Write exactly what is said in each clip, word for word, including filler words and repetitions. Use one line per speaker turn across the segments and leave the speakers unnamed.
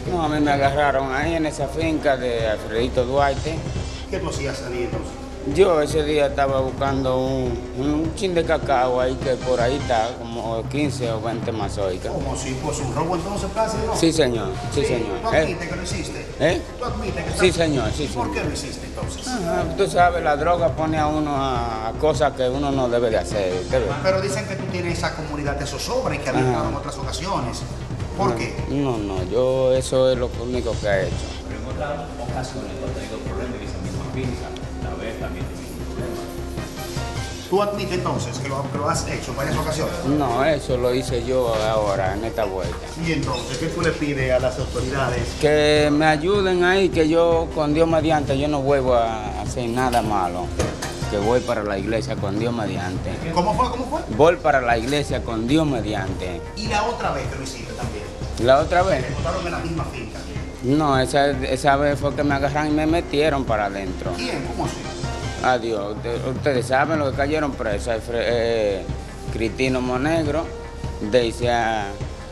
No, a mí me agarraron ahí en esa finca de Alfredito Duarte.
¿Qué tú hacías ahí entonces?
Yo ese día estaba buscando un, un chin de cacao ahí que por ahí está, como quince o veinte mazorcas.
¿Cómo si fuese un robo entonces, Plácido?
Sí, señor, sí,
Sí,
señor.
¿Tú
¿Eh?
admites que lo hiciste?
¿Eh?
¿Tú admites que
Sí, señor, sí,
¿Y por
señor.
qué lo hiciste entonces?
Ajá, tú sabes, la droga pone a uno a, a cosas que uno no debe de hacer. ¿Usted ve?
Pero dicen que tú tienes esa comunidad de zozobra y que has
Ajá.
estado en otras ocasiones. ¿Por
No,
qué?
No, no, yo eso es lo único que he hecho.
Pero en otras ocasiones tú has tenido problemas en esa misma finca, la vez también tuviste problemas.
¿Tú admites entonces que lo, que lo has hecho en varias ocasiones?
No, eso lo hice yo ahora, en esta vuelta.
Y entonces, ¿qué tú le pides a las autoridades?
Que me ayuden ahí, que yo con Dios mediante, yo no vuelvo a hacer nada malo. Que voy para la iglesia con Dios mediante.
¿Cómo fue? ¿Cómo fue?
Voy para la iglesia con Dios mediante.
Y la otra vez que lo hiciste también.
La otra vez,
Te encontraron en la misma finca.
no, esa, esa vez fue que me agarraron y me metieron para adentro.
¿Quién? ¿Cómo así?
Adiós, Usted- ustedes saben lo que cayeron presos. Alfre- eh, Cristino Monegro, Deisia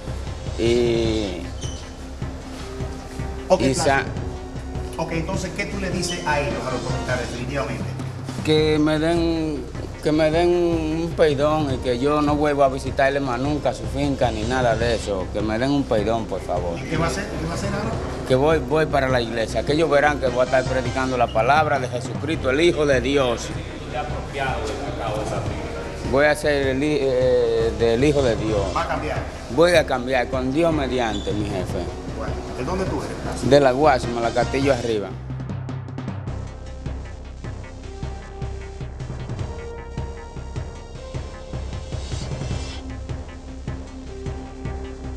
y
Ok,
Isa,
Plácido. Ok, entonces, ¿qué tú le dices a ellos, a los autoridades, definitivamente?
que me den que me den un perdón y que yo no vuelva a visitarle más nunca a su finca ni nada de eso. Que me den un perdón, por favor.
¿Y qué va a hacer? ¿Qué va a hacer ahora?
Que voy, voy para la iglesia, que ellos verán que voy a estar predicando la palabra de Jesucristo, el Hijo de Dios.
¿Tú te has apropiado del cacao de esa finca?
Voy a ser el, hi- eh, del Hijo de Dios.
Va a cambiar.
Voy a cambiar con Dios mediante, mi jefe.
Bueno, ¿de dónde tú eres, Plácido?
De la Guasima, la Castillo arriba.